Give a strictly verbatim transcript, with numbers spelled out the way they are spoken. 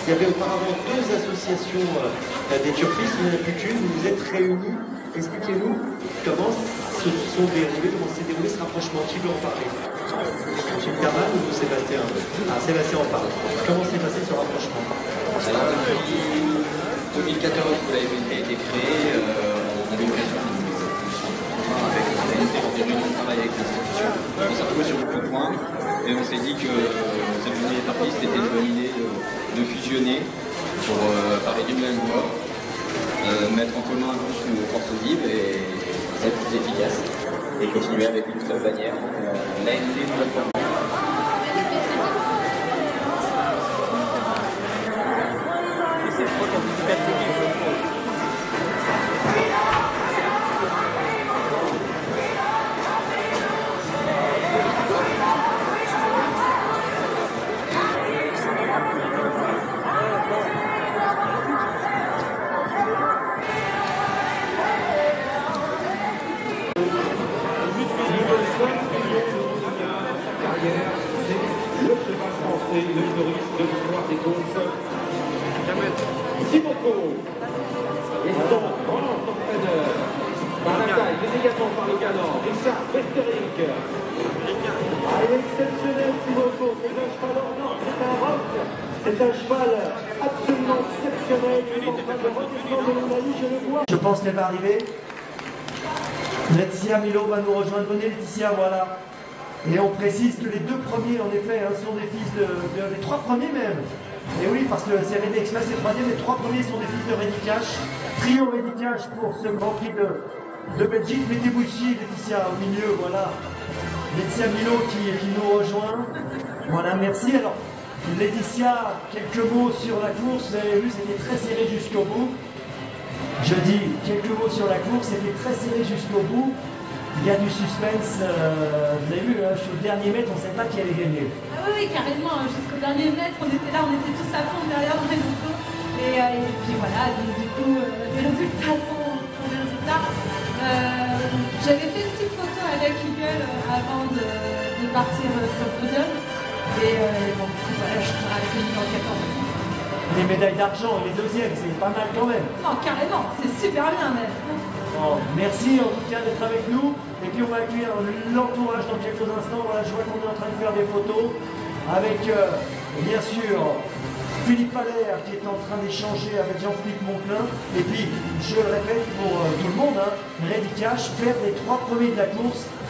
Il y avait auparavant deux associations euh, d'éthiopistes, il n'y en a plus qu'une, vous vous êtes réunis. Expliquez-nous comment se sont déroulés, comment s'est déroulé ce rapprochement. Qui veut en parler? Monsieur Kamal ou Sébastien? Ah, Sébastien en parle. Comment s'est passé ce rapprochement? Alors, depuis deux mille quatorze, vous l'avez été créé, euh, on avait une réunion avec des réunions de travail avec l'institution. On s'est retrouvé sur beaucoup de points et on s'est dit que euh, cette journée éparpiste était une bonne idée de, de fusionner pour euh, parler d'une même voix, euh, mettre en commun tous nos forces vives et être plus efficace et continuer avec une seule bannière. Euh, on a une idée de nouvelle forme. Le cheval français, le touriste de l'histoire des courses. Siboko et son grand entraîneur. Par la taille, mais également par le galant, Richard Westerink. Ah, il est exceptionnel, Siboko. C'est un cheval hors norme, c'est un rock. C'est un cheval absolument exceptionnel. Il est en train de redescendre de l'Italie, je le vois. Je pense qu'elle va arriver. Laetitia Milo va nous rejoindre. Venez Laetitia, voilà. Et on précise que les deux premiers, en effet, hein, sont des fils de, de... Les trois premiers même. Et oui, parce que c'est René Express, les troisième, les trois premiers sont des fils de René Cash. Trio René Cash pour ce Grand Prix de, de Belgique. Mettez-vous ici, Laetitia, au milieu, voilà. Laetitia Milo qui, qui nous rejoint. Voilà, merci. Alors, Laetitia, quelques mots sur la course. Vous avez vu, c'était très serré jusqu'au bout. Je dis quelques mots sur la course, c'était très serré jusqu'au bout. Il y a du suspense, euh, vous avez vu, hein, au dernier mètre, on ne sait pas qui allait gagner. Ah oui, oui, carrément, jusqu'au dernier mètre, on était là, on était tous à fond derrière dans les motos. Et, euh, et puis voilà, donc, du coup, euh, les résultats sont, sont les résultats. Euh, J'avais fait une petite photo avec Eagle avant de, de partir sur le podium. Et euh, bon, voilà, je serai avec le numéro quatorze. Les médailles d'argent, les deuxièmes, c'est pas mal quand même. Non, carrément, c'est super bien même. Bon, merci en tout cas d'être avec nous. Et puis on va accueillir l'entourage dans quelques instants. Voilà, je vois qu'on est en train de faire des photos avec, euh, bien sûr, Philippe Allaire qui est en train d'échanger avec Jean-Philippe Monclin. Et puis, je le répète pour euh, tout le monde, hein, René Cash, faire les trois premiers de la course.